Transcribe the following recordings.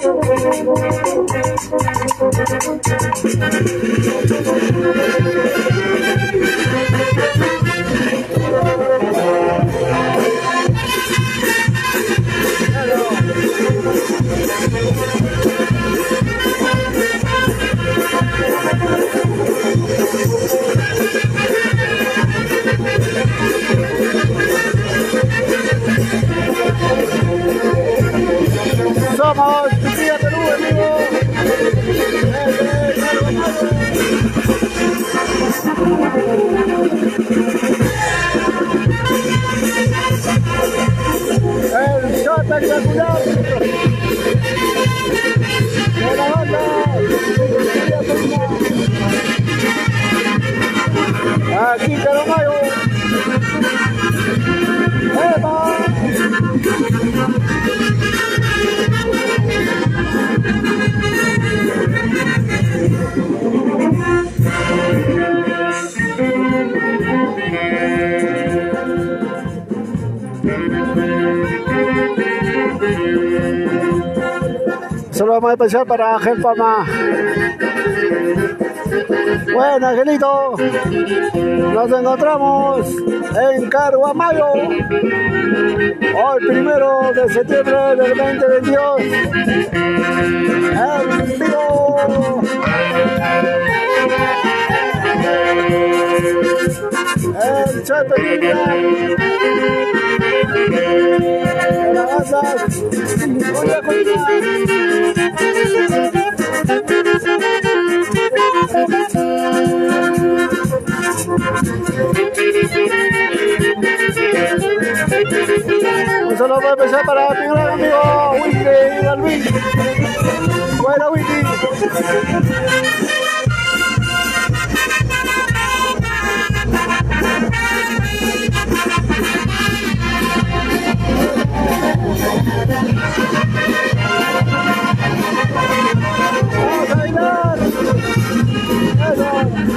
Somos Chiquilla Perú, amigo. El show espectacular de la banda Chiquilla Perú. Aquí Caramayo. ¡Eva! Saludos más especial para Ángel Fama. Bueno, Angelito, nos encontramos en Caruamayo hoy 1 de septiembre del 2022 en vivo. El Chapelita de la banda Chiquilla Perú. Un saludo para empezar para mi gran amigo Windy Balvin. Buena Windy. Vamos a bailar. Eso.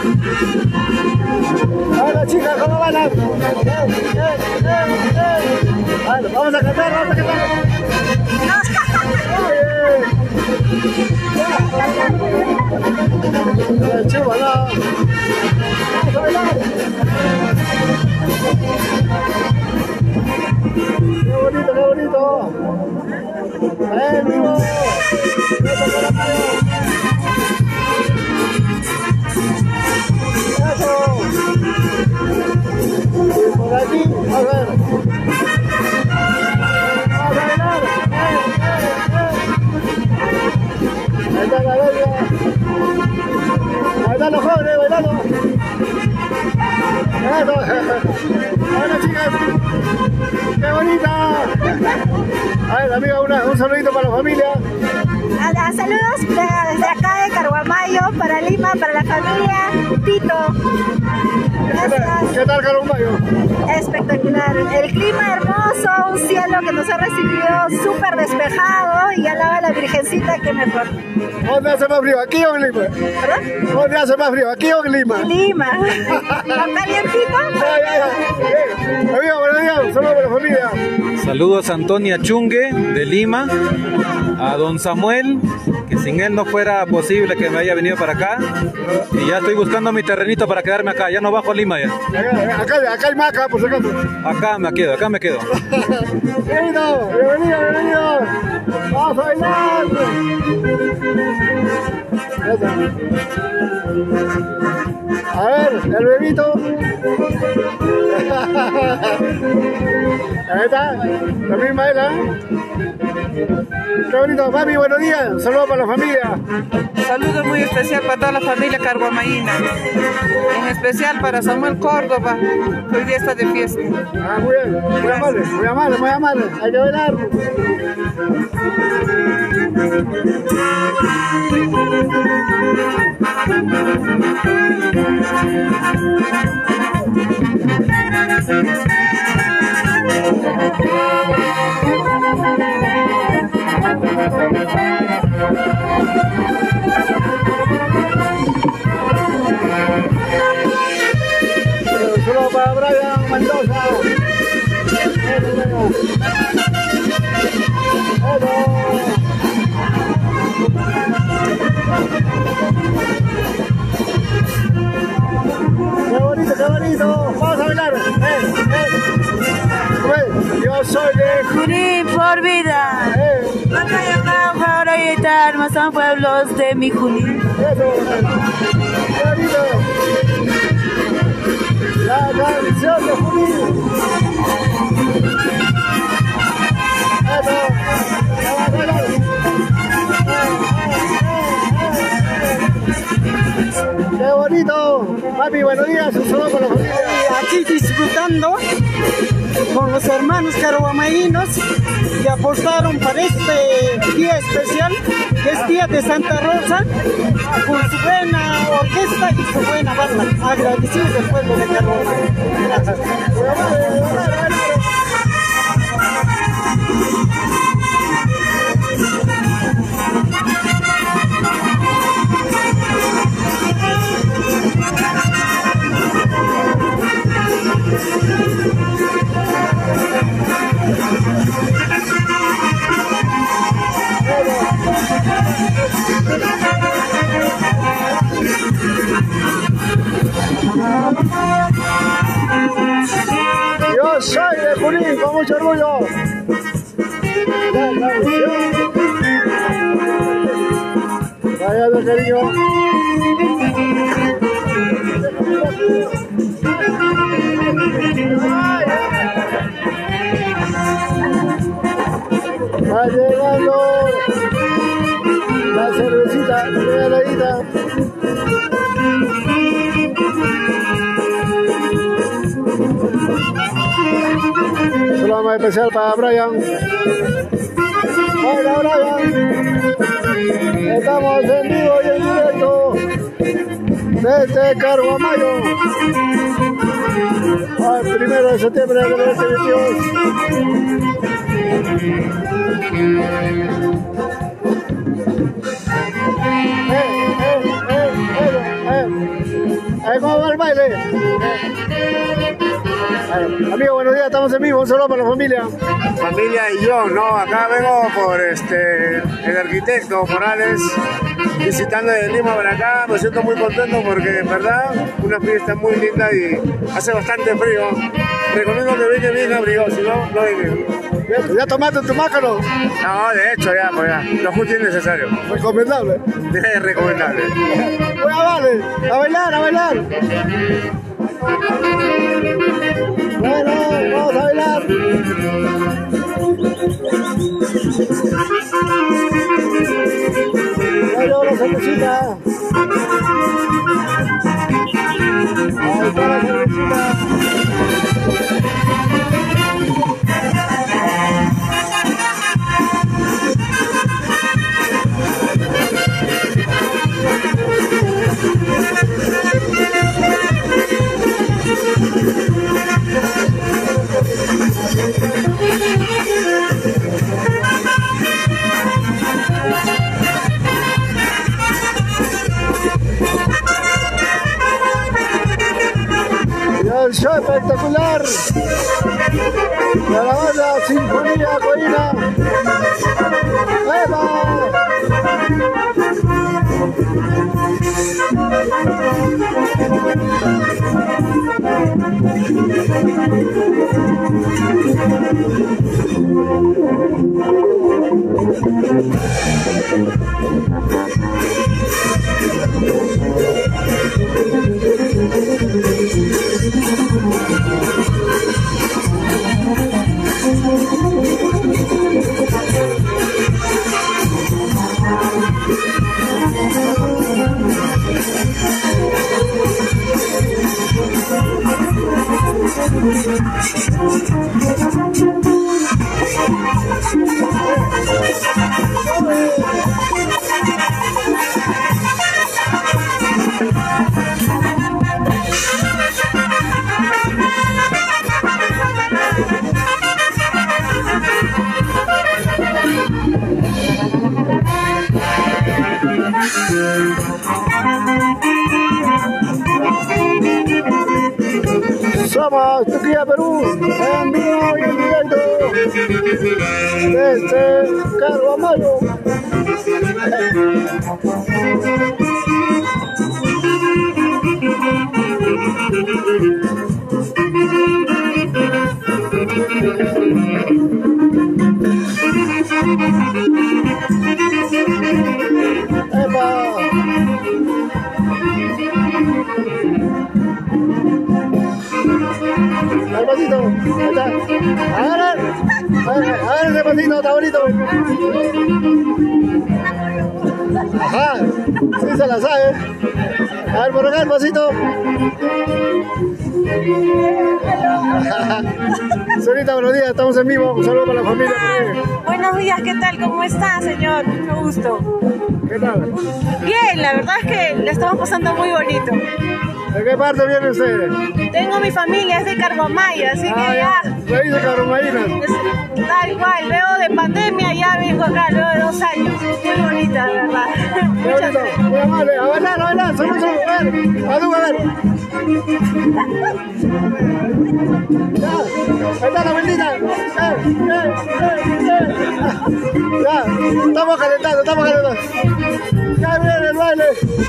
Hola chicas, ¿cómo bailan? Bueno, vamos a cantar, vamos a cantar. Chúbala. Vamos a bailar. Qué bonito, qué bonito. En vivo. Eso. Por aquí, a ver. Vamos a bailar. Ahí está la bella. Ahí están los jóvenes bailando. Eso. Bueno chicas, qué bonita. A ver amiga, un saludito para la familia. Saludos desde acá de Caruamayo, para Lima, para la familia Tito. Gracias. ¿Qué tal Caruamayo? Espectacular. El clima hermoso, un cielo que nos ha recibido súper despejado y alaba a la Virgencita que mejor. ¿Dónde hace más frío? ¿Aquí o en Lima? ¿Perdón? ¿Dónde hace más frío? ¿Aquí o en Lima? Lima. ¿Está calientito? Amigo, buenos días. Saludos para la familia. Saludos a Antonia Chungue de Lima, a don Samuel, que sin él no fuera posible que me haya venido para acá, y ya estoy buscando mi terrenito para quedarme acá, ya no bajo a Lima ya. Acá hay maca, por si acaso. Acá me quedo, acá me quedo. Bienvenido, bienvenido, bienvenido. Vamos a bailar. A ver, el bebito. Ahí está, la misma él, Qué bonito, mami, buenos días. Saludos para la familia. Saludos muy especial para toda la familia carguamayina. En especial para Samuel Córdoba, que hoy día está de fiesta. Ah, muy bien, muy amable, muy amable, muy amable. Hay que bailar. Solo para Brian Mendoza. Eso. visitar más a pueblos de mi Junín. La canción de Junín. ¡Qué bonito! Papi, buenos días, un saludo para la familia. Aquí disfrutando con los hermanos caruamaínos que aportaron para este día especial, que es Día de Santa Rosa, con su buena orquesta y su buena banda. Agradecidos del pueblo de Caruama. Gracias. Yo soy de Junín, con mucho orgullo. Vaya de cariño. Va llegando la cervecita, regaladita. Saludo más especial para Brian. Hola Brian. Estamos en vivo y en directo desde Caruamayo. Al 1 de septiembre de 2022. ¿Cómo va el baile? Amigo, buenos días, estamos en vivo, un saludo para la familia. Familia y yo, no, acá vengo por el arquitecto Morales, visitando de Lima para acá. Me siento muy contento porque en verdad una fiesta muy linda y hace bastante frío. Recomiendo que vengan bien abrigados, si no, no vengan. ¿Ya tomaste tu mácaro? No, de hecho ya, pues ya, lo justo y necesario. Recomendable. Es recomendable. Bueno, vale, a bailar, a bailar. Bueno, vamos a bailar. Bueno, la cervecita. Ahí está la cervecita. El show espectacular de la banda Sinfonía Coina. ¡Eva! Somos Turquía, Perú, en vivo y en directo desde Caruamayo. Ahí está. Agarra ese pasito, está bonito. Ajá, sí se la sabe. A ver, por acá el pasito. Señorita, buenos días, estamos en vivo. Un saludo para la familia. Buenos días, ¿qué tal? ¿Cómo está, señor? Mucho gusto. ¿Qué tal? Bien, la verdad es que la estamos pasando muy bonito. ¿De qué parte viene usted? Tengo mi familia, es de Carguamayo, así que ya. Raíz de Carguamayinas. Tal cual, luego de pandemia ya vengo acá, luego de 2 años. Muy bonita, de verdad. Qué bonito, muy amable. A bailar, solo, a ver. A ver. Ya, ahí está la bendita. Ya, estamos calentando. Ya viene el baile.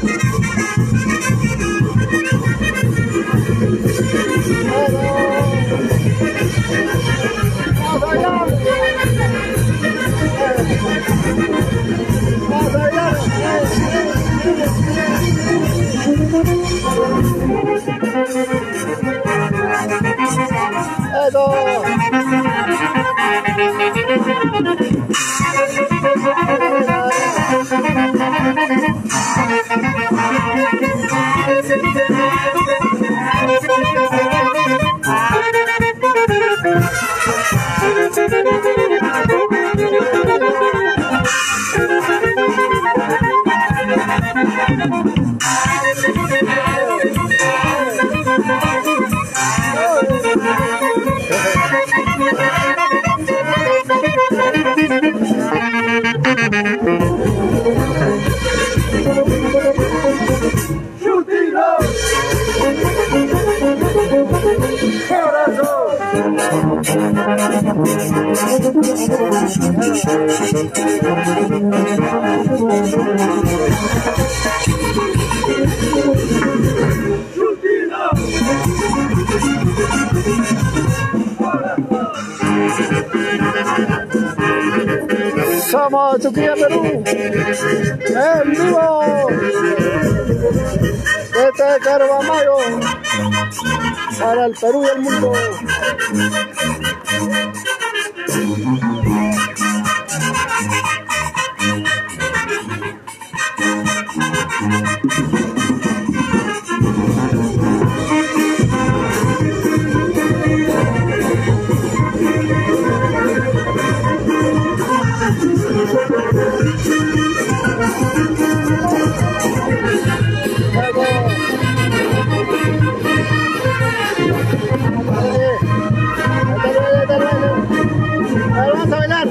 Vamos a bailar. Vamos a bailar. Somos Chuquilla, Perú, en vivo, desde Carguamayo, para el Perú y el mundo. Vamos a bailar.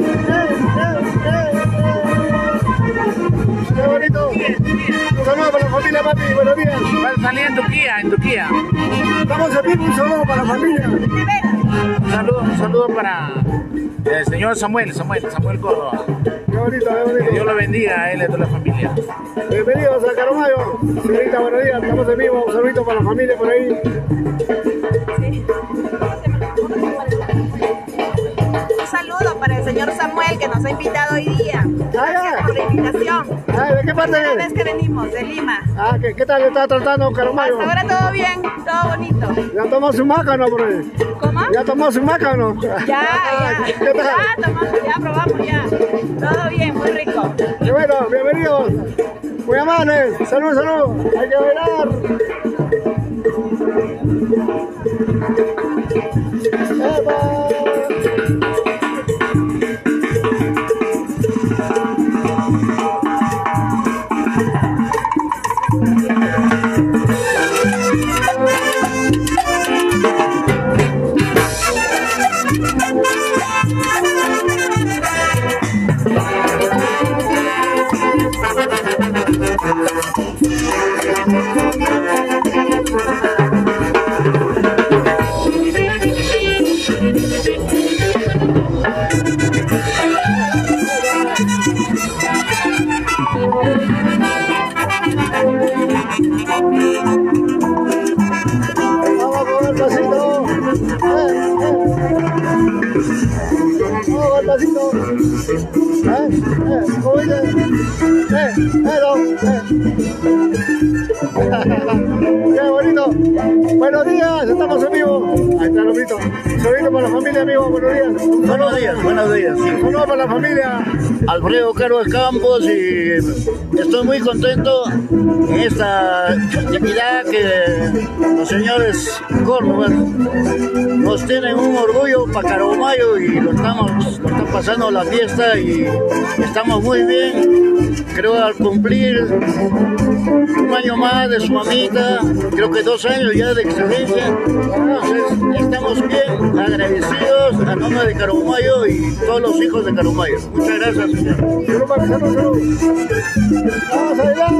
Qué bonito. Un saludo para la familia, papi. Buenos días. Salí en Turquía. Estamos aquí. Un saludo para la familia. Un saludo para el señor Samuel Córdoba. Qué bonito, qué bonito. Que Dios lo bendiga a él y a toda la familia. Bienvenidos a Carguamayo. Señorita, buenos días. Estamos en vivo. Un saludito para la familia por ahí. Un saludo para el señor Samuel que nos ha invitado hoy día. Gracias por la invitación. ¿De qué parte Primera es? vez que venimos, de Lima. ¿Qué tal le está tratando Carguamayo? Hasta ahora todo bien, todo bonito. ¿Ya tomó su maca o no por ahí? ¿Cómo? ¿Ya tomó su maca o no? Ya. ¿Qué tal? Ya tomamos, ya probamos ya. Todo bien, muy rico. Qué bueno, bienvenidos. Muy amables. Salud. Hay que bailar. Vamos con el pasito. Vamos con el pasito. ¿Cómo dice? Qué bonito. Buenos días, estamos en vivo. Ahí está el hombrito. días, amigo, buenos días. Buenos días, buenos días. Saludos para la familia. Alfredo Carlos Campos, y estoy muy contento en esta actividad que los señores Córdoba nos tienen un orgullo para Carabomayo y lo están pasando la fiesta y estamos muy bien. Creo al cumplir un año más de su mamita, creo que 2 años ya de existencia, entonces estamos bien agradecidos a nombre de Carabomayo y todos los hijos de Carabomayo. Muchas gracias, señor. Vamos a bailar.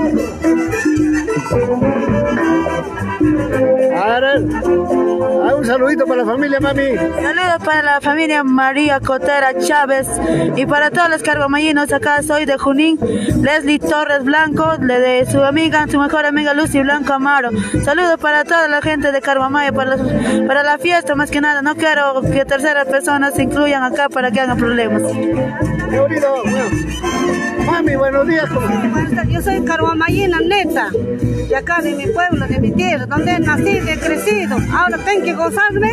A ver, un saludito para la familia, mami. Saludos para la familia María Cotera Chávez y para todos los carguamayinos. Acá soy de Junín, Leslie Torres Blanco, de su mejor amiga Lucy Blanco Amaro. Saludos para toda la gente de Carguamayo, para la fiesta más que nada. No quiero que terceras personas se incluyan acá para que hagan problemas. Qué bonito. Mami, buenos días. Yo soy carguamayina neta, de acá de mi pueblo, de mi tierra, donde nací, he crecido. Ahora tengo que gozarme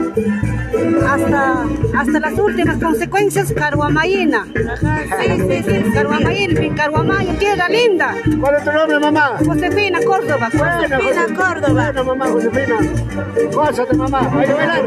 hasta las últimas consecuencias, carguamayina. Sí, carguamayina, mi Carguamayo, tierra linda. ¿Cuál es tu nombre, mamá? Josefina Córdoba. Josefina Córdoba. Bueno, mamá, Josefina. Gózate, mamá. Hay que bailar.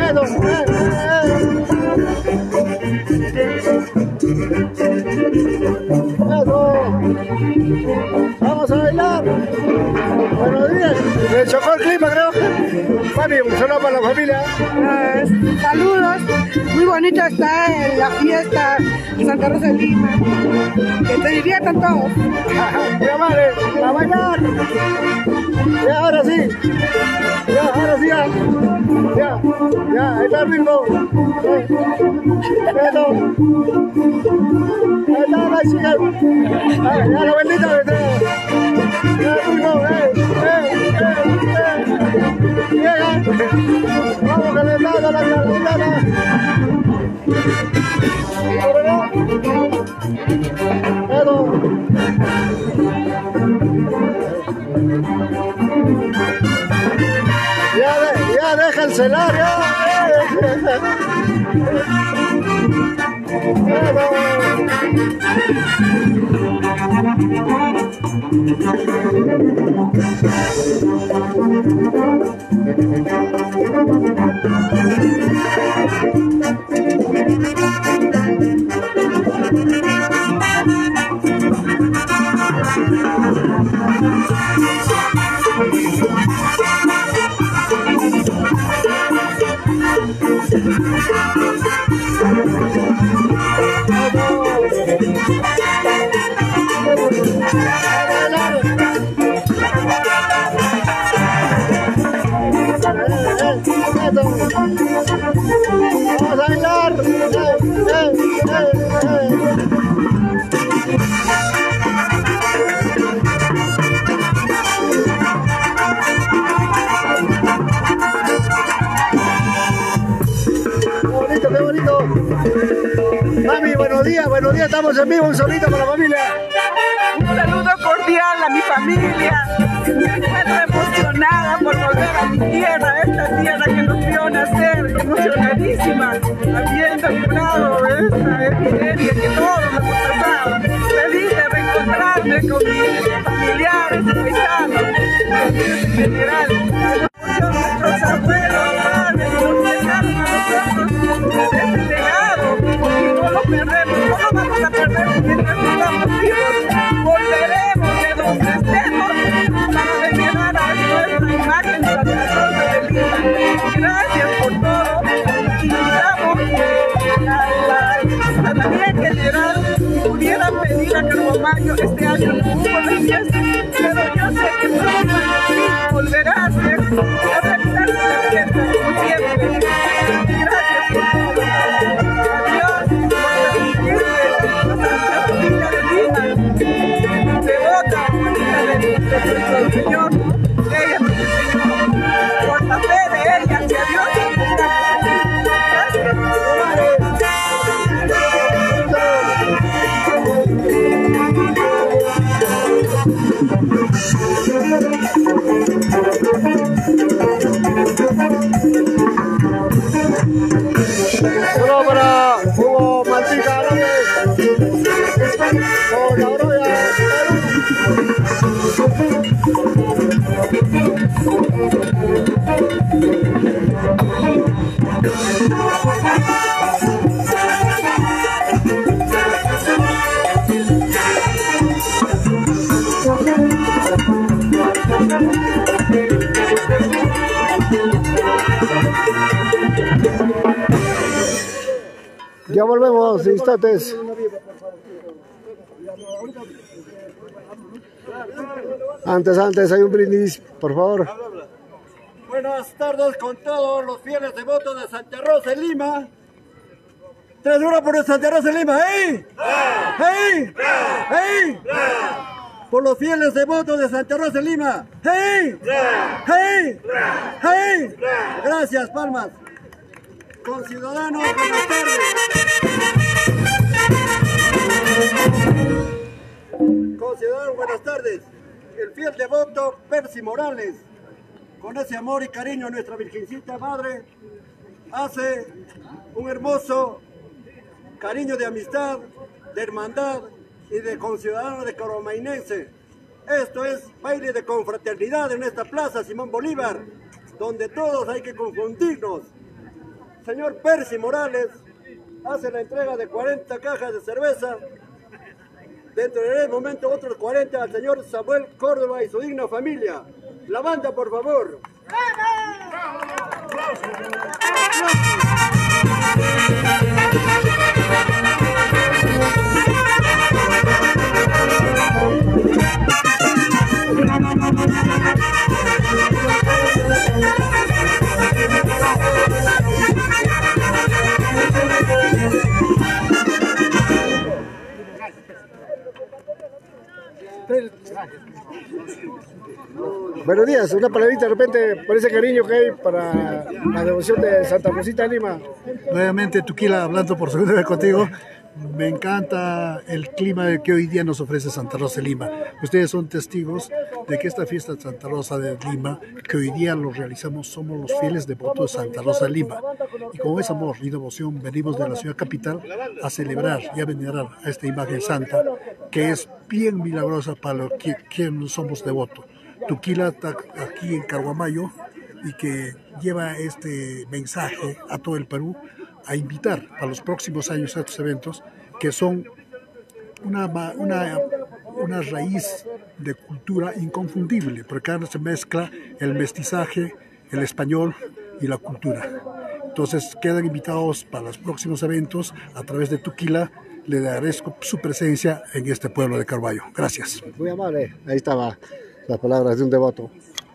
Vamos a bailar. Buenos días. Me chocó el clima, creo. Mami, un saludo para la familia. Saludos. Muy bonito está la fiesta de Santa Rosa de Lima. Que se diviertan todos. Ya, madre, a bailar. Ya, ahora sí. Ya, ahí está el ritmo. Eso. Ahí está la chica. Ya la bendita. Ya el ritmo. Llega. Vamos calentando la calentana. Eso. Ya deja el celular, Vamos a bailar. Qué bonito. Mami, buenos días, estamos en vivo, un saludito para la familia. Un saludo cordial a mi familia. Me encuentro emocionada por volver a mi tierra, esta tierra que nos vio nacer, emocionadísima, habiendo librado esta epidemia que todos hemos pasado. Feliz de reencontrarme con mis familiares y paisanos, en general. Nuestros abuelos, padres, nos dejaron a nosotros este legado y no lo perdemos, no lo vamos a perder mientras estamos vivos. Volveremos de donde estemos para venerar a nuestra imagen de la Rosa de Lima. Gracias por todo. Invitamos a la Vía General pudiera pedir a Carguamayo este año no hubo la fiesta, pero yo sé que pronto volverá a realizar la fiesta como siempre. Gracias por todo. Adiós. La familia de Lima, devota, del Señor, ella nos enseñó por la fe de ella hacia Dios. Gracias. La Oroya, ya volvemos en instantes. Antes hay un brindis, por favor. Buenas tardes con todos los fieles devotos de Santa Rosa de Lima. 3-1 por Santa Rosa de Lima, ¡ey! ¡Ey! ¡Ey! Por los fieles devotos de Santa Rosa de Lima, ¡hey! ¡Hey! ¡Hey! Gracias, palmas. Conciudadanos, buenas tardes. Conciudadanos, buenas tardes. El fiel devoto Percy Morales, con ese amor y cariño a nuestra Virgencita Madre, hace un hermoso cariño de amistad, de hermandad y de conciudadano de Caromainense. Esto es baile de confraternidad en esta plaza Simón Bolívar, donde todos hay que confundirnos. Señor Percy Morales hace la entrega de 40 cajas de cerveza. Dentro de ese momento otros 40 al señor Samuel Córdoba y su digna familia. La banda, por favor. Buenos días, una palabrita de repente por ese cariño que hay para la devoción de Santa Rosita de Lima. Nuevamente Tuquila, hablando por segunda vez contigo. Me encanta el clima que hoy día nos ofrece Santa Rosa de Lima. Ustedes son testigos de que esta fiesta de Santa Rosa de Lima, que hoy día lo realizamos, somos los fieles devotos de Santa Rosa de Lima. Y con ese amor y devoción venimos de la ciudad capital a celebrar y a venerar a esta imagen santa, que es bien milagrosa para los que no somos devotos. Tuquila está aquí en Caguamayo y que lleva este mensaje a todo el Perú a invitar para los próximos años a estos eventos que son una raíz de cultura inconfundible, porque acá se mezcla el mestizaje, el español y la cultura. Entonces quedan invitados para los próximos eventos a través de Tuquila. Le agradezco su presencia en este pueblo de Carballo. Gracias. Muy amable, ahí estaba las palabras de un devoto.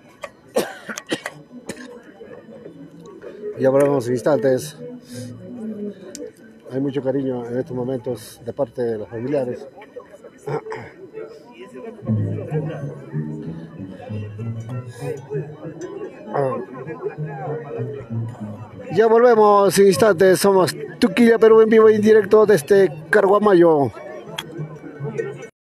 Ya volvemos en instantes. Hay mucho cariño en estos momentos de parte de los familiares. Ya volvemos en instantes. Somos Tuquila, Perú, en vivo y en directo desde Caguamayo.